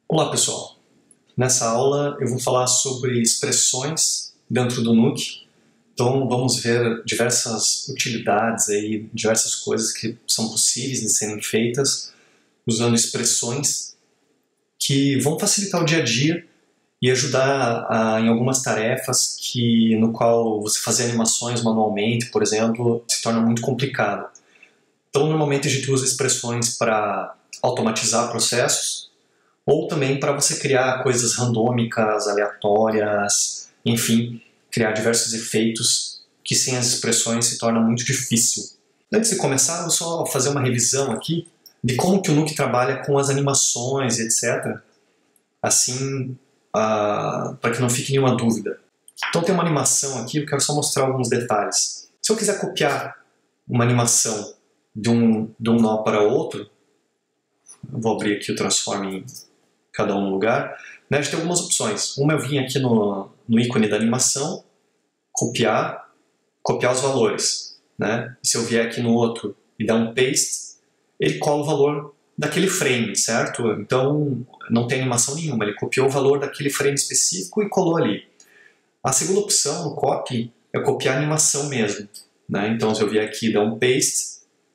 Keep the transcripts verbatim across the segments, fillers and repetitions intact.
Olá pessoal, nessa aula eu vou falar sobre expressões dentro do Nuke. Então vamos ver diversas utilidades, aí, diversas coisas que são possíveis de serem feitas usando expressões que vão facilitar o dia a dia e ajudar a, em algumas tarefas que, no qual você fazer animações manualmente, por exemplo, se torna muito complicado. Então normalmente a gente usa expressões para automatizar processos, ou também para você criar coisas randômicas, aleatórias, enfim, criar diversos efeitos que sem as expressões se torna muito difícil. Antes de começar, eu vou só fazer uma revisão aqui de como que o Nuke trabalha com as animações, etcétera. Assim, uh, para que não fique nenhuma dúvida. Então tem uma animação aqui, eu quero só mostrar alguns detalhes. Se eu quiser copiar uma animação de um, de um nó para outro, eu vou abrir aqui o Transform em cada um no lugar, né? A gente tem algumas opções. Uma eu vim aqui no, no ícone da animação, copiar, copiar os valores, né? Se eu vier aqui no outro e dar um paste, ele cola o valor daquele frame, certo? Então não tem animação nenhuma, ele copiou o valor daquele frame específico e colou ali. A segunda opção no copy é copiar a animação mesmo, né? Então se eu vier aqui e dar um paste,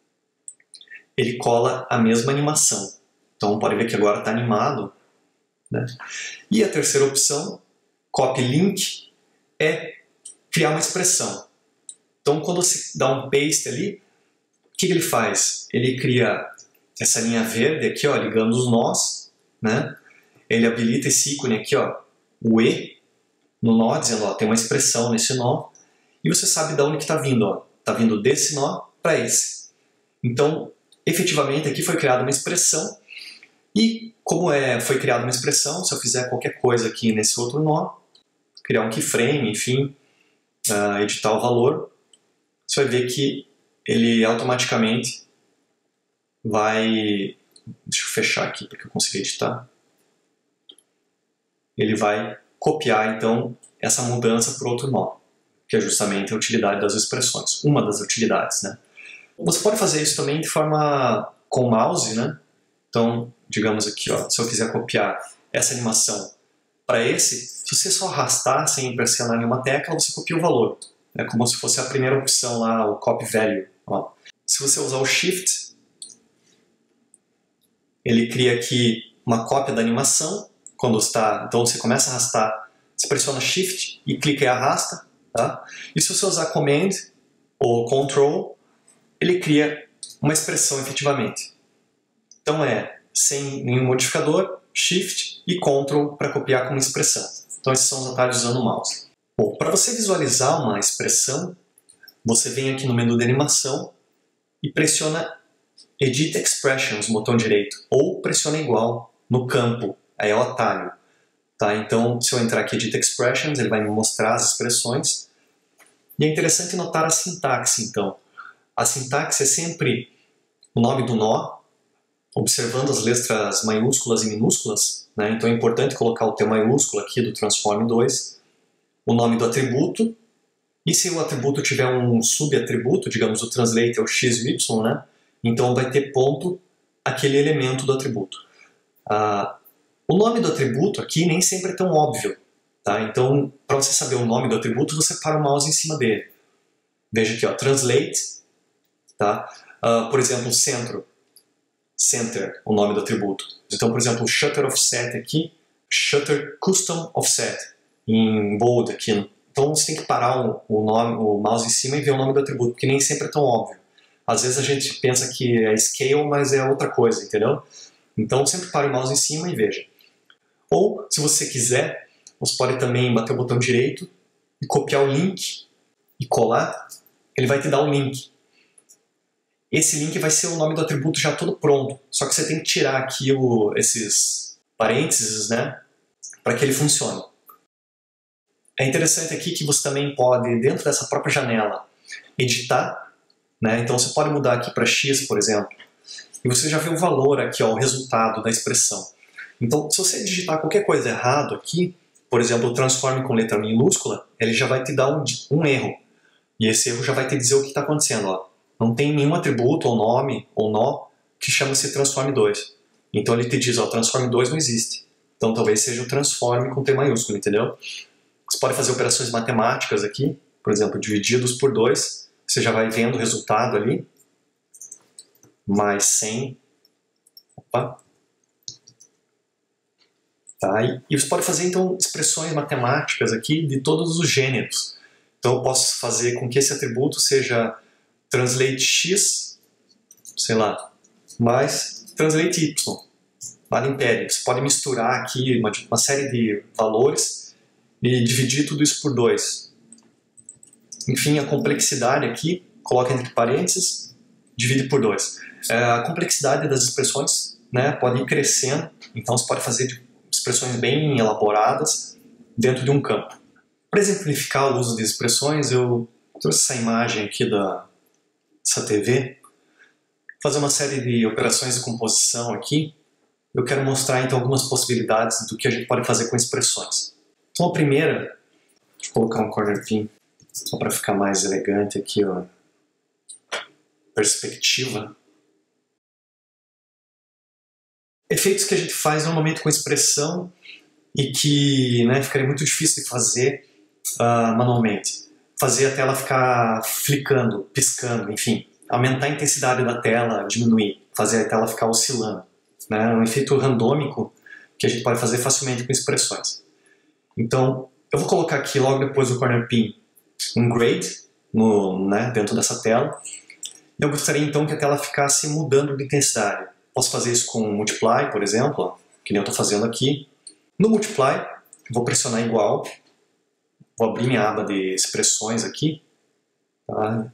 ele cola a mesma animação. Então pode ver que agora está animado, né? E a terceira opção, copy link, é criar uma expressão. Então quando você dá um paste ali, o que, que ele faz? Ele cria essa linha verde aqui, ó, ligando os nós, né? Ele habilita esse ícone aqui, ó, o E no nó, dizendo, ó, tem uma expressão nesse nó, e você sabe de onde que está vindo, ó. Está vindo desse nó para esse. Então, efetivamente aqui foi criada uma expressão. E como é, foi criada uma expressão, se eu fizer qualquer coisa aqui nesse outro nó, criar um keyframe, enfim, uh, editar o valor, você vai ver que ele automaticamente vai... Deixa eu fechar aqui para que eu consiga editar. Ele vai copiar, então, essa mudança para outro nó, que é justamente a utilidade das expressões, uma das utilidades, né? Você pode fazer isso também de forma com o mouse, né? Então, digamos aqui, ó, se eu quiser copiar essa animação para esse, se você só arrastar sem pressionar nenhuma tecla, você copia o valor. É como se fosse a primeira opção lá, o copy value. Ó. Se você usar o Shift, ele cria aqui uma cópia da animação. Quando está, então você começa a arrastar, você pressiona Shift e clica e arrasta. Tá? E se você usar Command ou Control, ele cria uma expressão efetivamente. Então é, sem nenhum modificador, Shift e Ctrl para copiar como expressão. Então esses são os atalhos usando o mouse. Bom, para você visualizar uma expressão, você vem aqui no menu de animação e pressiona Edit Expressions, botão direito, ou pressiona igual no campo, aí é o atalho. Tá? Então se eu entrar aqui em Edit Expressions, ele vai me mostrar as expressões. E é interessante notar a sintaxe, então. A sintaxe é sempre o nome do nó, observando as letras maiúsculas e minúsculas, né? Então é importante colocar o T maiúsculo aqui do Transform dois, o nome do atributo, e se o atributo tiver um subatributo, digamos o translate é o X Y, né? Então vai ter ponto aquele elemento do atributo. Ah, o nome do atributo aqui nem sempre é tão óbvio, tá? Então para você saber o nome do atributo, você para o mouse em cima dele. Veja aqui, ó, translate, tá? Ah, por exemplo, centro. Center, o nome do atributo. Então, por exemplo, o Shutter Offset aqui, Shutter Custom Offset, em bold aqui. Então você tem que parar o, o, nome, o mouse em cima e ver o nome do atributo, porque nem sempre é tão óbvio. Às vezes a gente pensa que é Scale, mas é outra coisa, entendeu? Então sempre pare o mouse em cima e veja. Ou, se você quiser, você pode também bater o botão direito e copiar o link e colar. Ele vai te dar o link. Esse link vai ser o nome do atributo já todo pronto, só que você tem que tirar aqui o, esses parênteses, né, para que ele funcione. É interessante aqui que você também pode, dentro dessa própria janela, editar, né, então você pode mudar aqui para X, por exemplo, e você já vê o valor aqui, ó, o resultado da expressão. Então, se você digitar qualquer coisa errado aqui, por exemplo, transforme com letra minúscula, ele já vai te dar um, um erro, e esse erro já vai te dizer o que está acontecendo, ó. Não tem nenhum atributo ou nome ou nó que chama-se Transform dois. Então ele te diz, ó, Transform dois não existe. Então talvez seja o transforme com T maiúsculo, entendeu? Você pode fazer operações matemáticas aqui, por exemplo, divididos por dois, você já vai vendo o resultado ali, mais cem, opa, tá? E, e você pode fazer então expressões matemáticas aqui de todos os gêneros. Então eu posso fazer com que esse atributo seja translate x, sei lá, mais translate y, vale impede. Você pode misturar aqui uma, uma série de valores e dividir tudo isso por dois. Enfim, a complexidade aqui, coloca entre parênteses, divide por dois. É, a complexidade das expressões, né, pode ir crescendo, então você pode fazer expressões bem elaboradas dentro de um campo. Para exemplificar o uso de expressões, eu trouxe essa imagem aqui da, dessa T V, fazer uma série de operações de composição aqui. Eu quero mostrar então algumas possibilidades do que a gente pode fazer com expressões. Então a primeira, deixa eu colocar um corner pin só para ficar mais elegante aqui, ó. Perspectiva. Efeitos que a gente faz normalmente com expressão e que, né, ficaria muito difícil de fazer uh, manualmente. Fazer a tela ficar flicando, piscando, enfim. Aumentar a intensidade da tela, diminuir, fazer a tela ficar oscilando. Né? É um efeito randômico que a gente pode fazer facilmente com expressões. Então, eu vou colocar aqui logo depois do corner pin um grade no, né, dentro dessa tela. Eu gostaria então que a tela ficasse mudando de intensidade. Posso fazer isso com multiply, por exemplo, ó, que nem eu estou fazendo aqui. No multiply, vou pressionar igual. Vou abrir minha aba de expressões aqui. Tá?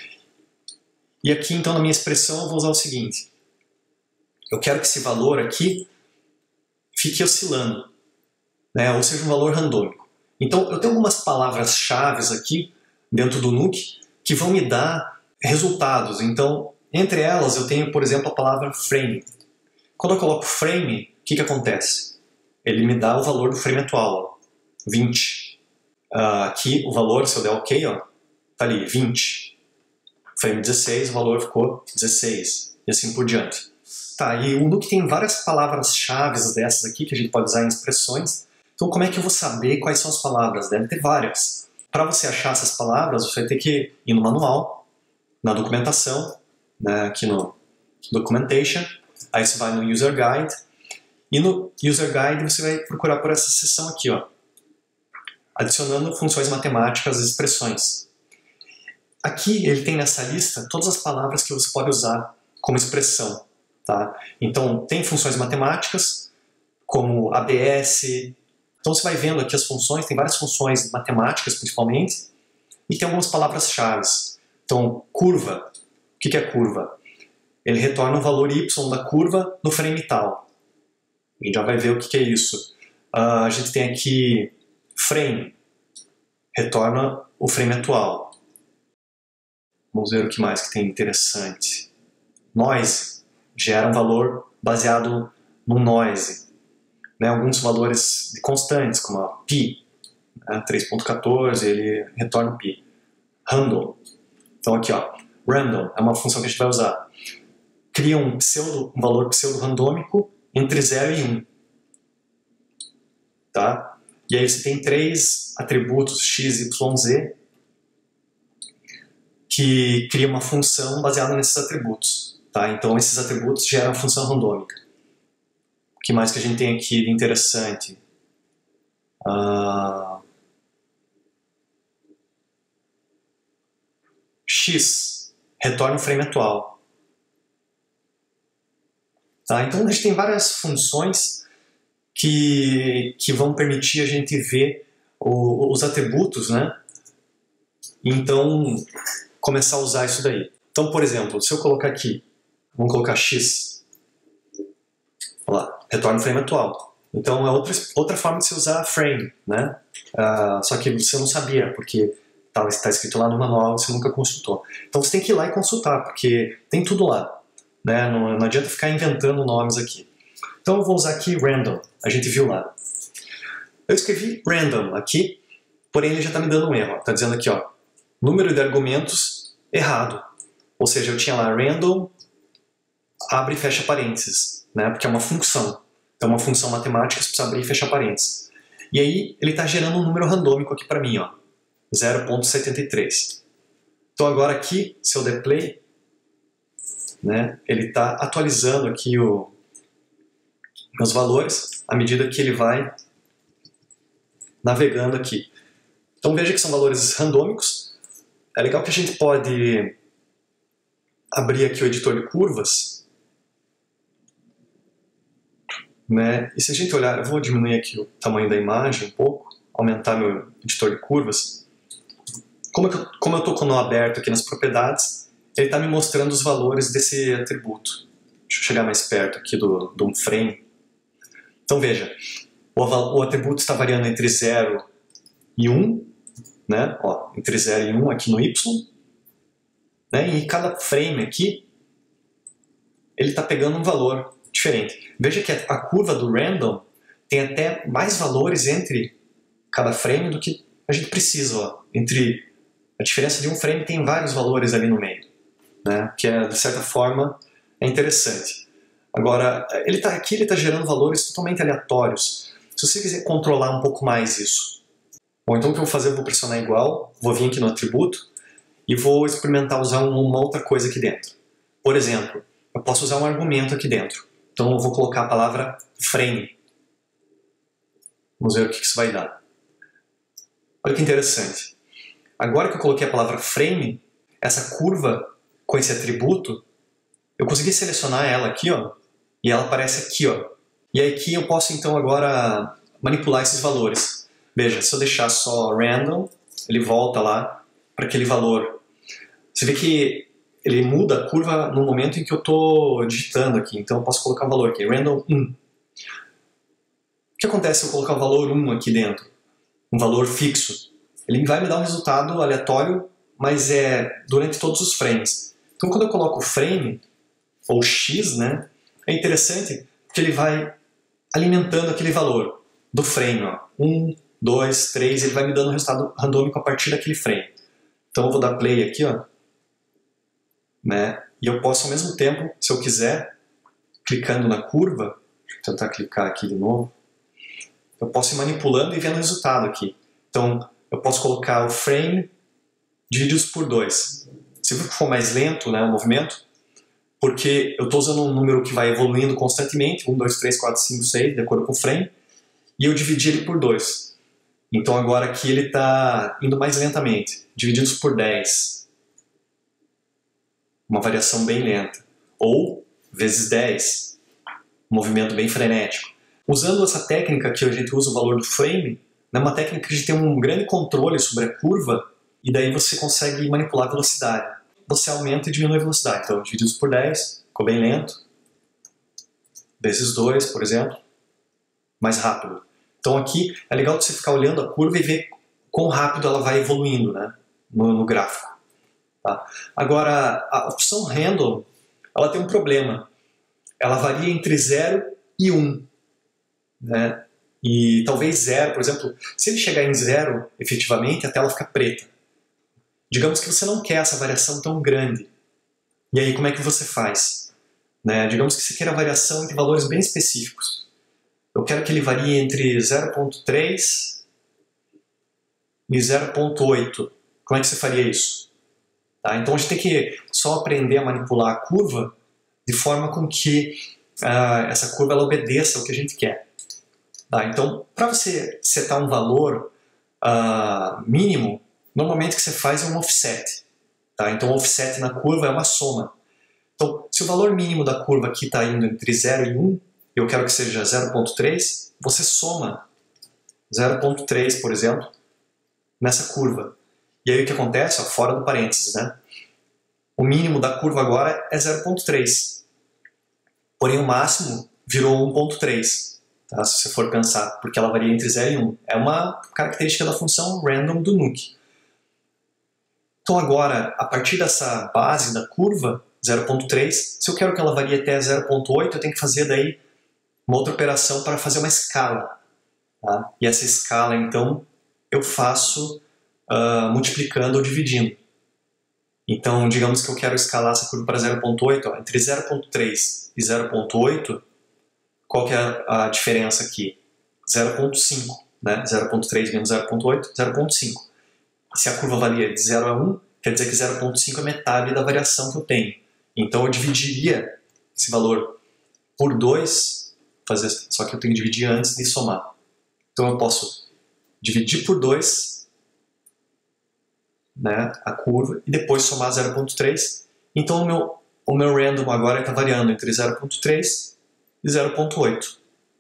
E aqui então na minha expressão eu vou usar o seguinte. Eu quero que esse valor aqui fique oscilando, né? Ou seja, um valor randômico. Então eu tenho algumas palavras-chave aqui dentro do Nuke que vão me dar resultados. Então, entre elas eu tenho, por exemplo, a palavra frame. Quando eu coloco frame, o que, que acontece? Ele me dá o valor do frame atual, ó, vinte. Uh, aqui o valor, se eu der OK, ó, tá ali, vinte. Frame dezesseis, o valor ficou dezesseis. E assim por diante. Tá, e o Nuke tem várias palavras-chave dessas aqui que a gente pode usar em expressões. Então como é que eu vou saber quais são as palavras? Deve ter várias. Para você achar essas palavras, você vai ter que ir no manual, na documentação, né, aqui no Documentation, aí você vai no User Guide, e no User Guide você vai procurar por essa seção aqui, ó, adicionando funções matemáticas às expressões. Aqui ele tem nessa lista todas as palavras que você pode usar como expressão. Tá? Então tem funções matemáticas, como A B S. Então você vai vendo aqui as funções, tem várias funções matemáticas principalmente, e tem algumas palavras-chave. Então, curva. O que é curva? Ele retorna o valor y da curva no frame tal. A gente já vai ver o que é isso. Uh, a gente tem aqui frame. Retorna o frame atual. Vamos ver o que mais que tem interessante. Noise. Gera um valor baseado no noise. Né? Alguns valores constantes, como a pi. Né? três ponto quatorze, ele retorna o pi. Random. Então aqui, ó, random é uma função que a gente vai usar. Cria um, pseudo, um valor pseudo-randômico entre zero e um. Tá? E aí você tem três atributos x, y, z que cria uma função baseada nesses atributos. Tá? Então esses atributos geram a função randômica. O que mais que a gente tem aqui de interessante? Uh... X retorna o frame atual. Tá? Então a gente tem várias funções que, que vão permitir a gente ver o, os atributos, né? Então começar a usar isso daí. Então, por exemplo, se eu colocar aqui, vamos colocar X, olha lá, retorna o frame atual. Então é outra, outra forma de se usar frame, né? Uh, só que você não sabia, porque está escrito lá no manual, você nunca consultou. Então você tem que ir lá e consultar, porque tem tudo lá. Né? Não, não adianta ficar inventando nomes aqui. Então eu vou usar aqui random, a gente viu lá. Eu escrevi random aqui, porém ele já está me dando um erro. Está dizendo aqui, ó, número de argumentos errado. Ou seja, eu tinha lá random, abre e fecha parênteses, né? Porque é uma função. é uma função matemática, você precisa abrir e fechar parênteses. E aí ele está gerando um número randômico aqui para mim, ó, zero ponto setenta e três. Então agora aqui, se eu der play, né, ele está atualizando aqui o, os valores à medida que ele vai navegando aqui. Então veja que são valores randômicos. É legal que a gente pode abrir aqui o editor de curvas, né? E se a gente olhar, eu vou diminuir aqui o tamanho da imagem um pouco, aumentar meu editor de curvas. Como eu, como eu estou com o nó aberto aqui nas propriedades, ele está me mostrando os valores desse atributo. Deixa eu chegar mais perto aqui do, do frame. Então veja, o, o atributo está variando entre zero e um, né? Ó, entre zero e um aqui no Y. Né? E cada frame aqui, ele está pegando um valor diferente. Veja que a curva do random tem até mais valores entre cada frame do que a gente precisa. Ó. Entre a diferença de um frame tem vários valores ali no meio, né? Que é, de certa forma é interessante. Agora, ele tá, aqui ele está gerando valores totalmente aleatórios. Se você quiser controlar um pouco mais isso, bom, então o que eu vou fazer? Eu vou pressionar igual, vou vir aqui no atributo e vou experimentar usar uma outra coisa aqui dentro. Por exemplo, eu posso usar um argumento aqui dentro. Então eu vou colocar a palavra frame. Vamos ver o que isso vai dar. Olha que interessante. Agora que eu coloquei a palavra frame, essa curva com esse atributo, eu consegui selecionar ela aqui, ó, e ela aparece aqui, ó. E aqui eu posso então agora manipular esses valores. Veja, se eu deixar só random, ele volta lá para aquele valor. Você vê que ele muda a curva no momento em que eu estou digitando aqui. Então eu posso colocar o valor aqui, random um. O que acontece se eu colocar o valor um aqui dentro? Um valor fixo. Ele vai me dar um resultado aleatório, mas é durante todos os frames. Então quando eu coloco o frame, ou X, né, é interessante porque ele vai alimentando aquele valor do frame. Ó. um, dois, três, ele vai me dando um resultado randômico a partir daquele frame. Então eu vou dar play aqui, ó. Né? E eu posso ao mesmo tempo, se eu quiser, clicando na curva, deixa eu tentar clicar aqui de novo, eu posso ir manipulando e vendo o resultado aqui. Então eu posso colocar o frame dividido por dois. Se for mais lento, né, o movimento, porque eu estou usando um número que vai evoluindo constantemente, um, dois, três, quatro, cinco, seis, de acordo com o frame, e eu dividi ele por dois. Então agora aqui ele está indo mais lentamente, divididos por dez. Uma variação bem lenta. Ou vezes dez, um movimento bem frenético. Usando essa técnica que a gente usa o valor do frame, é uma técnica que a gente tem um grande controle sobre a curva e daí você consegue manipular a velocidade. Você aumenta e diminui a velocidade. Então, divididos por dez, ficou bem lento. Vezes dois, por exemplo, mais rápido. Então aqui é legal você ficar olhando a curva e ver quão rápido ela vai evoluindo, né, no, no gráfico. Tá? Agora, a opção random, ela tem um problema. Ela varia entre zero e um. Né? E talvez zero, por exemplo, se ele chegar em zero, efetivamente, a tela fica preta. Digamos que você não quer essa variação tão grande. E aí, como é que você faz? Né? Digamos que você queira variação entre valores bem específicos. Eu quero que ele varie entre zero ponto três e zero ponto oito. Como é que você faria isso? Tá? Então a gente tem que só aprender a manipular a curva de forma com que uh, essa curva ela obedeça ao que a gente quer. Tá? Então, para você setar um valor uh, mínimo, normalmente o que você faz é um offset. Tá? Então o offset na curva é uma soma. Então, se o valor mínimo da curva aqui está indo entre zero e um, eu quero que seja zero ponto três, você soma zero ponto três, por exemplo, nessa curva. E aí o que acontece? Ó, fora do parênteses, né? O mínimo da curva agora é zero ponto três. Porém o máximo virou um ponto três, tá? Se você for pensar, porque ela varia entre zero e um. É uma característica da função random do Nuke. Então agora, a partir dessa base da curva, zero ponto três, se eu quero que ela varie até zero ponto oito, eu tenho que fazer daí uma outra operação para fazer uma escala. Tá? E essa escala, então, eu faço uh, multiplicando ou dividindo. Então, digamos que eu quero escalar essa curva para zero ponto oito, ó, entre zero ponto três e zero ponto oito, qual que é a, a diferença aqui? zero ponto cinco, né? zero ponto três menos zero ponto oito, zero ponto cinco. Se a curva varia de zero a um, quer dizer que zero ponto cinco é metade da variação que eu tenho. Então eu dividiria esse valor por dois, fazer, só que eu tenho que dividir antes de somar. Então eu posso dividir por dois, né, a curva, e depois somar zero ponto três. Então o meu, o meu random agora está variando entre zero ponto três e zero ponto oito.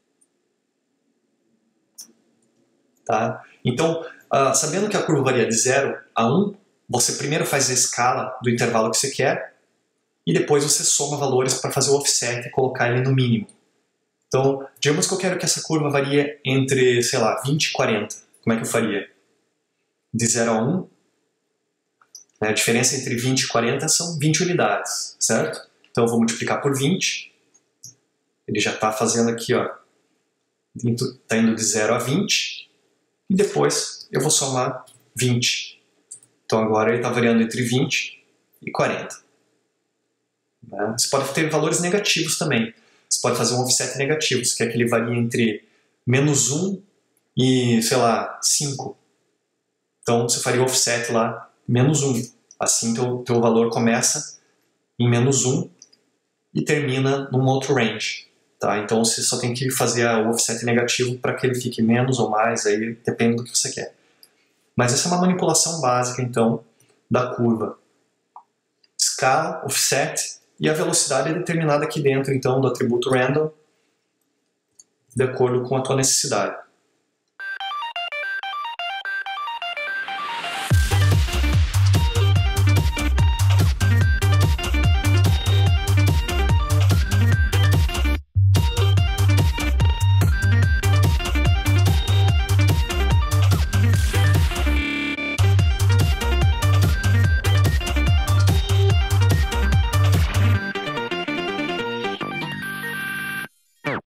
Tá? Então, uh, sabendo que a curva varia de zero a um, você primeiro faz a escala do intervalo que você quer e depois você soma valores para fazer o offset e colocar ele no mínimo. Então, digamos que eu quero que essa curva varie entre, sei lá, vinte e quarenta. Como é que eu faria? De zero a um, né, a diferença entre vinte e quarenta são vinte unidades, certo? Então eu vou multiplicar por vinte. Ele já está fazendo aqui, ó, está indo de zero a vinte. E depois eu vou somar vinte. Então agora ele está variando entre vinte e quarenta. Né? Você pode ter valores negativos também. Você pode fazer um offset negativo. Você quer que ele varie entre menos um e, sei lá, cinco. Então você faria o offset lá, menos um. Assim teu, teu valor começa em menos um e termina num outro range. Tá? Então você só tem que fazer o offset negativo para que ele fique menos ou mais, aí depende do que você quer. Mas essa é uma manipulação básica, então, da curva. Escala, offset, e a velocidade é determinada aqui dentro, então, do atributo random, de acordo com a tua necessidade.